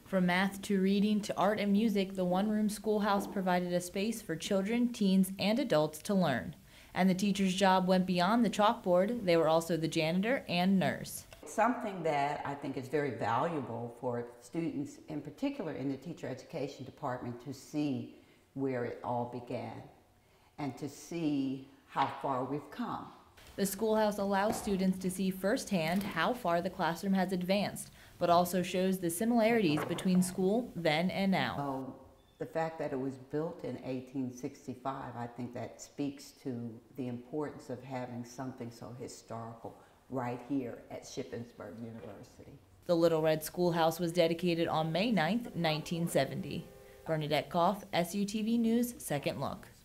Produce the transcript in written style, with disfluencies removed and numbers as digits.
From math to reading to art and music, the one-room schoolhouse provided a space for children, teens, and adults to learn. And the teacher's job went beyond the chalkboard. They were also the janitor and nurse. Something that I think is very valuable for students, in particular in the teacher education department, to see where it all began and to see how far we've come. The schoolhouse allows students to see firsthand how far the classroom has advanced, but also shows the similarities between school then and now. So the fact that it was built in 1865, I think that speaks to the importance of having something so historical right here at Shippensburg University. The Little Red Schoolhouse was dedicated on May 9, 1970. Bernadette Koff, SUTV News, Second Look.